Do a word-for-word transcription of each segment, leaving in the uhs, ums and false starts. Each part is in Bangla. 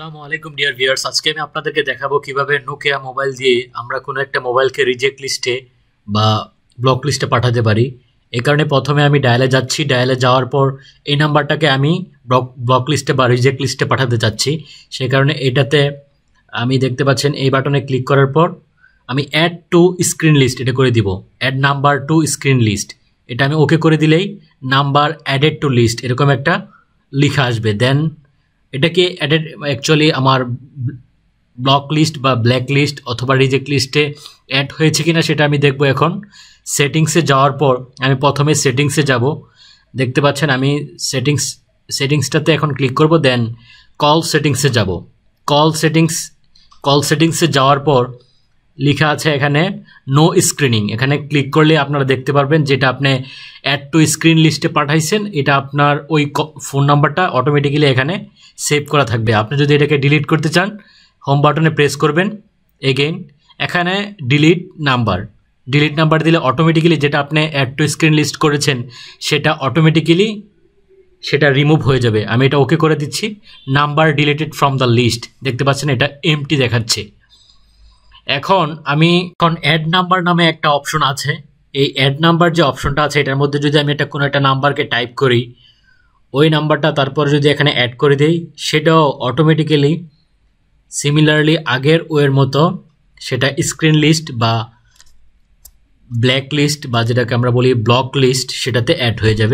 আসসালামু আলাইকুম ডিয়ার ভিউয়ার্স, আজকে আমি আপনাদেরকে দেখাবো কিভাবে নোকিয়া মোবাইল দিয়ে আমরা কোনো একটা মোবাইলকে রিজেক্ট লিস্টে বা ব্লক লিস্টে পাঠাতে পারি। এই কারণে প্রথমে আমি ডায়ালে যাচ্ছি। ডায়ালে যাওয়ার পর এই নাম্বারটাকে আমি ব্লক ব্লক লিস্টে বা রিজেক্ট লিস্টে পাঠাতে চাচ্ছি। সেই কারণে এটাতে আমি দেখতে পাচ্ছেন এই বাটনে ক্লিক করার পর আমি অ্যাড টু স্ক্রিন লিস্ট এটা করে দিব। Add number to screen list এটা আমি ওকে করে দিলেই নাম্বার অ্যাডেড টু লিস্ট এরকম একটা লেখা আসবে। দেন এটাকে অ্যাডেড অ্যাকচুয়ালি আমার ব্লক লিস্ট বা ব্ল্যাক লিস্ট অথবা রিজেক্ট লিস্টে অ্যাড হয়েছে কিনা সেটা আমি দেখব। এখন সেটিংসে যাওয়ার পর আমি প্রথমে সেটিংসে যাব। দেখতে পাচ্ছেন আমি সেটিংস সেটিংসটাতে এখন ক্লিক করব। দেন কল সেটিংসে যাব। কল সেটিংস কল সেটিংসে যাওয়ার পর লেখা আছে এখানে নো স্ক্রিনিং। এখানে ক্লিক করলে আপনারা দেখতে পারবেন যেটা আপনি অ্যাড টু স্ক্রিন লিস্টে পাঠাইছেন এটা আপনার ওই ফোন নাম্বারটা অটোমেটিক্যালি এখানে সেভ করা থাকবে। আপনি যদি এটাকে ডিলিট করতে চান হোম বাটনে প্রেস করবেন। এগেইন এখানে ডিলিট নাম্বার ডিলিট নাম্বার দিলে অটোমেটিক্যালি যেটা আপনি অ্যাড টু স্ক্রিন লিস্ট করেছেন সেটা অটোমেটিক্যালি সেটা রিমুভ হয়ে যাবে। আমি এটা ওকে করে দিচ্ছি। Number deleted from the list দেখতে পাচ্ছেন এটা এমটি দেখাচ্ছে। এখন আমি এখন অ্যাড নাম্বার নামে একটা অপশন আছে। এই অ্যাড নাম্বার যে অপশনটা আছে এটার মধ্যে যদি আমি এটা কোনো একটা নাম্বারকে টাইপ করি ওই নাম্বারটা তারপর যদি এখানে অ্যাড করে দেই সেটাও অটোমেটিক্যালি সিমিলারলি আগের ওয়ের মতো সেটা স্ক্রিন লিস্ট বা ব্ল্যাক লিস্ট বা যেটাকে আমরা বলি ব্লক লিস্ট সেটাতে অ্যাড হয়ে যাবে।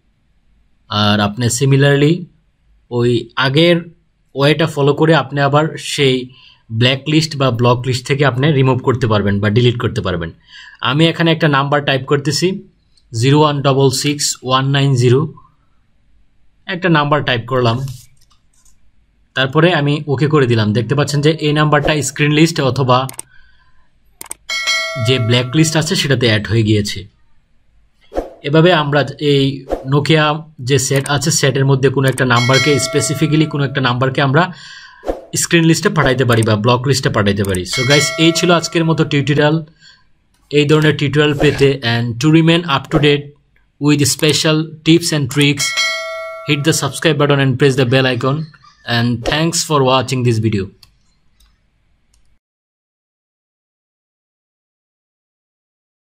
আর আপনি সিমিলারলি ওই আগের ওয়েটা ফলো করে আপনি আবার সেই ব্ল্যাক লিস্ট বা ব্লক লিস্ট থেকে আপনি রিমুভ করতে পারবেন বা ডিলিট করতে পারবেন। আমি এখানে একটা নাম্বার টাইপ করতেছি zero one double six one nine zero একটা নাম্বার টাইপ করলাম। তারপরে আমি ওকে করে দিলাম। দেখতে পাচ্ছেন যে এই নাম্বারটা স্ক্রিন লিস্ট অথবা যে ব্ল্যাক লিস্ট আছে সেটাতে অ্যাড হয়ে গিয়েছে। এভাবে আমরা এই নোকিয়া যে সেট আছে সেটের মধ্যে কোনো একটা নাম্বারকে স্পেসিফিক্যালি কোনো একটা নাম্বারকে আমরা স্ক্রিন লিস্টে পাঠাইতে পারি বা ব্লক লিস্টে পাঠাইতে পারি। সো গাইস এই ছিল আজকের মতো টিউটোরিয়াল। এই ধরনের টিউটোরিয়াল পেতে and to remain up to date with special tips and tricks hit the subscribe button and press the bell icon, and thanks for watching this video.